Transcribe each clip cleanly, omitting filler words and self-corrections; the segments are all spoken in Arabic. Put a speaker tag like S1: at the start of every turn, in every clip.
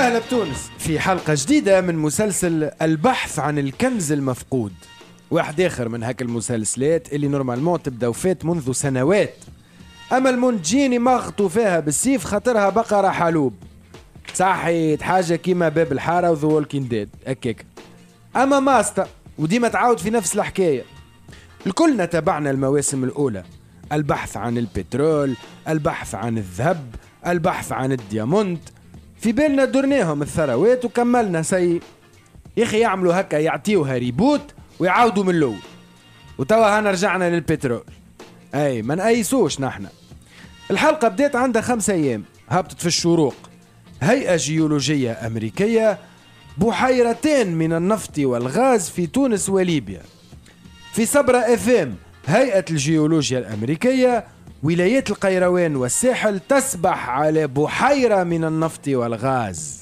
S1: وسهلا بتونس في حلقة جديدة من مسلسل البحث عن الكنز المفقود. واحد آخر من هاك المسلسلات اللي نورمالمون تبدا وفات منذ سنوات، أما المنتجين مغطوا فيها بالسيف خاطرها بقرة حلوب صحيت حاجة كيما باب الحارة وذا وولكين ديد هكاك. أما ماستا وديما تعاود في نفس الحكاية. الكلنا تابعنا المواسم الأولى، البحث عن البترول، البحث عن الذهب، البحث عن الديامونت، في بالنا درناهم الثروات وكملنا سي يا اخي يعملوا هكا يعطيوها ريبوت ويعاودوا من الاول. وتوا هنا رجعنا للبترول، اي ما نقيسوش نحنا. الحلقة بدات عندها 5 أيام، هبطت في الشروق هيئة جيولوجية أمريكية، بحيرتين من النفط والغاز في تونس وليبيا. في صبرا FM هيئة الجيولوجيا الأمريكية، ولايات القيروان والساحل تسبح على بحيرة من النفط والغاز.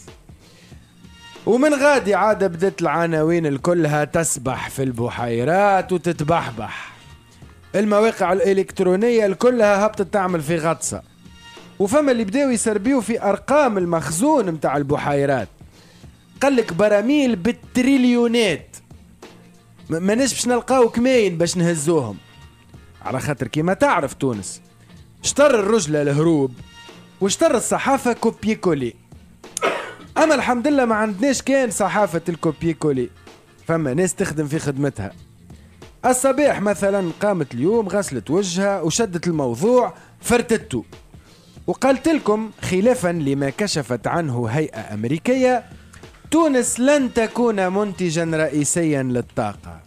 S1: ومن غادي عادة بدت العناوين الكلها تسبح في البحيرات وتتبحبح. المواقع الإلكترونية الكلها هبطت تعمل في غطسة، وفما اللي بداوا يسربيوا في أرقام المخزون متاع البحيرات، قالك براميل بالتريليونات، ما باش نلقاو كماين باش نهزوهم، على خاطر كيما تعرف تونس اشتر الرجلة الهروب واشتر الصحافة كوبي كولي. اما الحمد لله ما عندناش كان صحافة الكوبي كولي، فما ناس تخدم في خدمتها. الصباح مثلا قامت اليوم غسلت وجهها وشدت الموضوع فرتته وقالت لكم خلافا لما كشفت عنه هيئة أمريكية، تونس لن تكون منتجا رئيسيا للطاقة.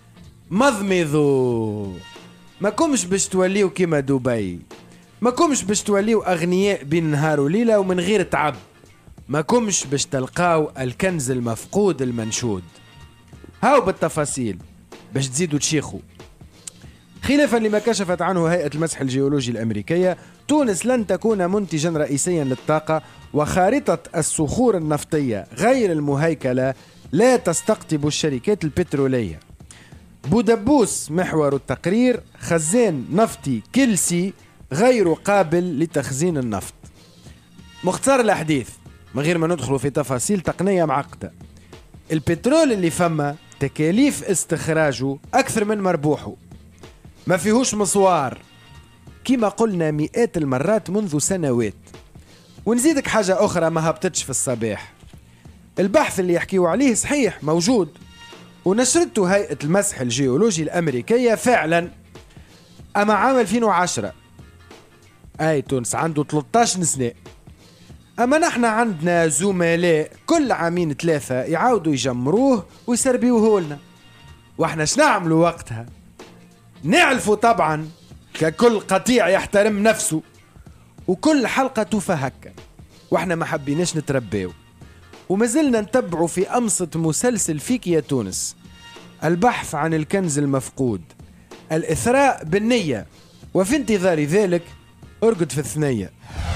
S1: مضمضوا، ما كمش باش توليو كيما دبي، ما كمش باش توليو أغنياء بين نهار وليلة ومن غير تعب، ما كمش باش تلقاو الكنز المفقود المنشود. هاو بالتفاصيل باش تزيدوا تشيخوا. خلافا لما كشفت عنه هيئة المسح الجيولوجي الأمريكية، تونس لن تكون منتجا رئيسيا للطاقة، وخارطة الصخور النفطية غير المهيكلة لا تستقطب الشركات البترولية. بودبوس محور التقرير، خزان نفطي كلسي غير قابل لتخزين النفط. مختصر الأحداث من غير ما ندخلوا في تفاصيل تقنية معقدة، البترول اللي فما تكاليف استخراجه أكثر من مربوحه، ما فيهوش مصوار كما قلنا مئات المرات منذ سنوات. ونزيدك حاجة أخرى ما هبطتش في الصباح، البحث اللي يحكيوا عليه صحيح موجود ونشرته هيئة المسح الجيولوجي الأمريكية فعلا، أما عام 2010 أي تونس عنده 13 سنة. أما نحن عندنا زملاء كل عامين 3 يعاودوا يجمروه ويسربيوه لنا، وإحنا شنعملوا وقتها؟ نعرفوا طبعا ككل قطيع يحترم نفسه، وكل حلقة توفى هكا، وإحنا ما حبيناش نتربيو ومازلنا نتبعوا في أمصة مسلسل فيك يا تونس، البحث عن الكنز المفقود، الإثراء بالنية، وفي انتظار ذلك ارقد في الثنية.